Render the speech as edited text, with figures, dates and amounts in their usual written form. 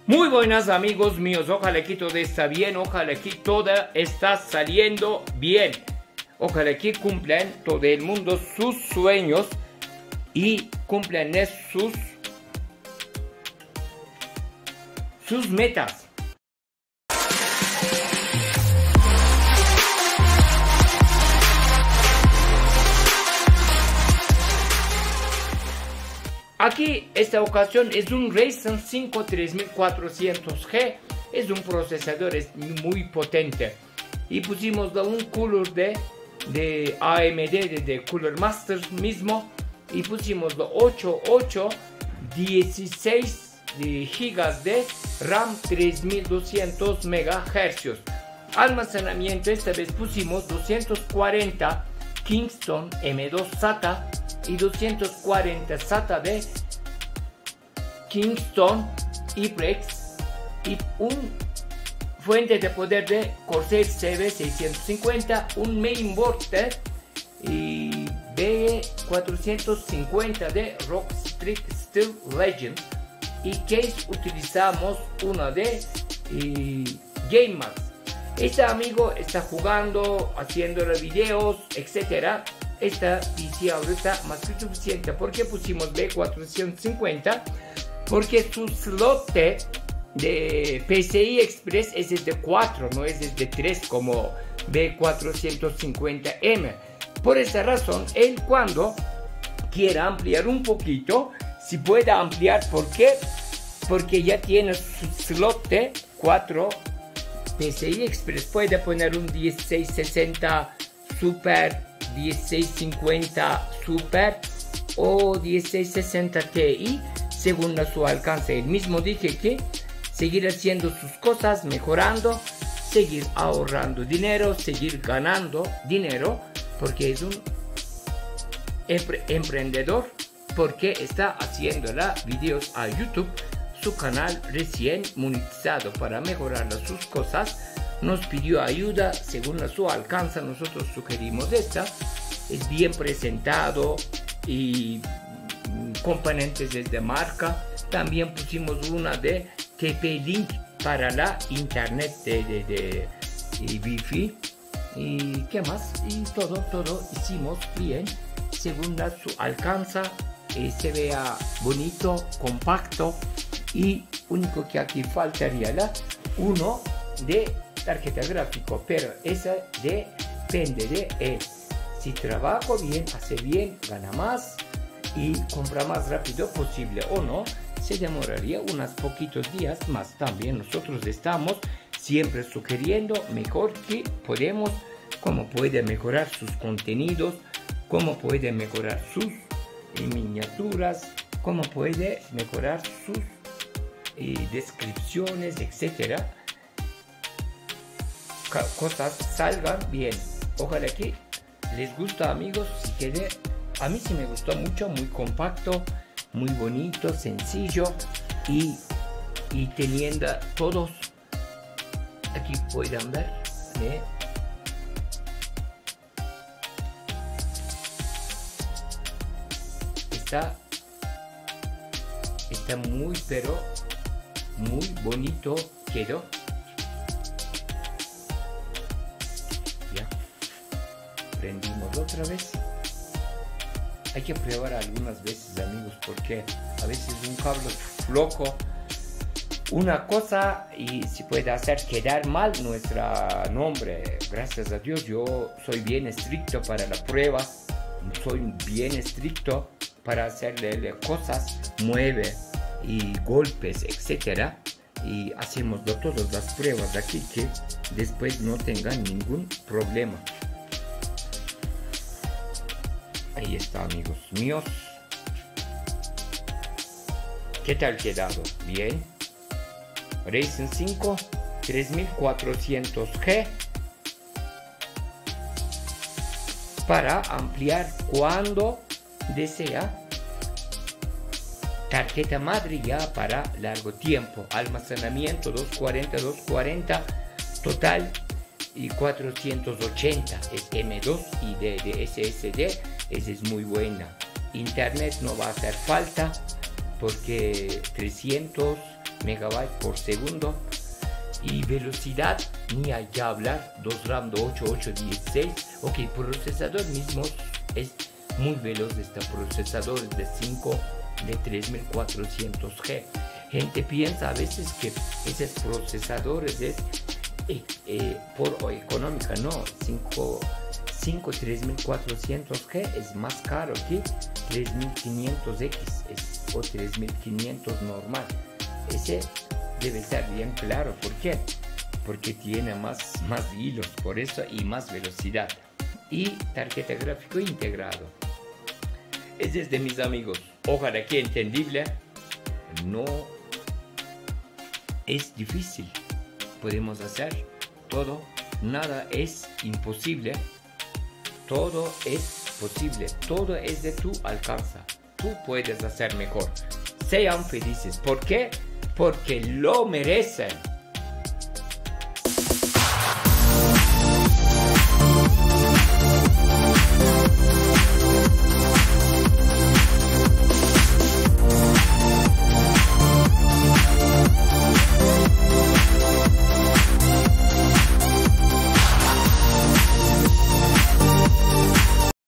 Muy buenas amigos míos, ojalá que todo está bien, ojalá que todo está saliendo bien. Ojalá que cumplan todo el mundo sus sueños y cumplan sus metas. Aquí, esta ocasión es un Ryzen 5 3400G, es un procesador muy potente. Y pusimos un cooler de AMD, de Cooler Master mismo, y pusimos 16 GB de RAM 3200 MHz. Almacenamiento, esta vez pusimos 240 Kingston M2 SATA y 240 SATA de Kingston HyperX y un fuente de poder de Corsair CB650, un mainboard y B450 de Rockstrix Steel Legend y case utilizamos una de GameMax. Este amigo está jugando, haciendo los videos, etcétera. Esta PC ahorita más que suficiente. ¿Por qué pusimos B450? Porque su slot de PCI Express es desde 4, no es desde 3 como B450M. Por esa razón, él cuando quiera ampliar un poquito, si puede ampliar, ¿por qué? Porque ya tiene su slot de 4 PCI Express. Puede poner un 1660 Super, 1650 Super o 1660 Ti según a su alcance. El mismo dije que seguir haciendo sus cosas, mejorando, seguir ahorrando dinero, seguir ganando dinero, porque es un emprendedor, porque está haciendo videos a YouTube, su canal recién monetizado para mejorar sus cosas. Nos pidió ayuda según a su alcance, nosotros sugerimos esta. Es bien presentado y componentes desde marca. También pusimos una de TP-Link para la internet de Wi-Fi. Y qué más, y todo hicimos bien según a su alcance. Se vea bonito, compacto, y único que aquí faltaría uno de tarjeta gráfica, pero esa depende de él. Si trabajo bien, hace bien, gana más y compra más rápido posible, o no, se demoraría unos poquitos días más. También nosotros estamos siempre sugiriendo mejor que podemos, cómo puede mejorar sus contenidos, cómo puede mejorar sus miniaturas, cómo puede mejorar sus descripciones, etcétera. Cosas salgan bien. Ojalá que les gusta, amigos. Si quiere, a mí sí me gustó mucho, muy compacto, muy bonito, sencillo y teniendo todos, aquí pueden ver, está muy, pero muy bonito quedó. Ya prendimos otra vez. Hay que probar algunas veces, amigos, porque a veces un cable flojo, una cosa, y se puede hacer quedar mal nuestro nombre. Gracias a Dios yo soy bien estricto para las pruebas, soy bien estricto para hacerle cosas, mueve y golpes, etcétera, y hacemos todas las pruebas aquí que después no tengan ningún problema. Ahí está, amigos míos. ¿Qué tal quedado? Bien. Ryzen 5 3400G para ampliar cuando desea. Tarjeta madre ya para largo tiempo. Almacenamiento 240 total y 480 es M2 y de SSD. Esa es muy buena. Internet no va a hacer falta porque 300 megabytes por segundo. Y velocidad, ni hay que hablar, 2 RAM de 8816. Ok, procesador mismo es muy veloz. Este procesador es de 5 de 3400G. Gente piensa a veces que esos procesadores es por económica. No, 3400G es más caro que 3500X o 3500 normal. Ese debe ser bien claro. ¿Por qué? Porque tiene más hilos, por eso, y más velocidad. Y tarjeta gráfico integrado. Ese es de mis amigos. Ojalá que entendible. No es difícil. Podemos hacer todo. Nada es imposible. Todo es posible. Todo es de tu alcance. Tú puedes hacer mejor. Sean felices. ¿Por qué? Porque lo merecen.